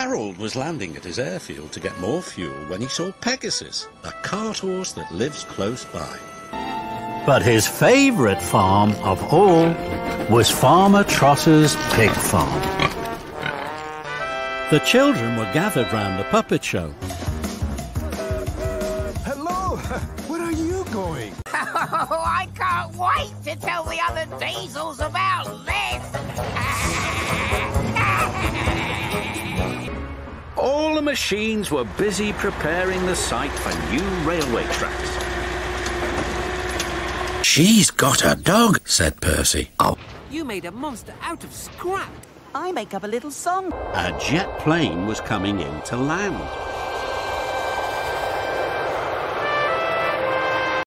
Harold was landing at his airfield to get more fuel when he saw Pegasus, a cart horse that lives close by. But his favourite farm of all was Farmer Trotter's pig farm. The children were gathered round the puppet show. Hello! Where are you going? Oh, I can't wait to tell the other diesels about this! All the machines were busy preparing the site for new railway tracks. She's got a dog, said Percy. Oh. You made a monster out of scrap. I make up a little song. A jet plane was coming in to land.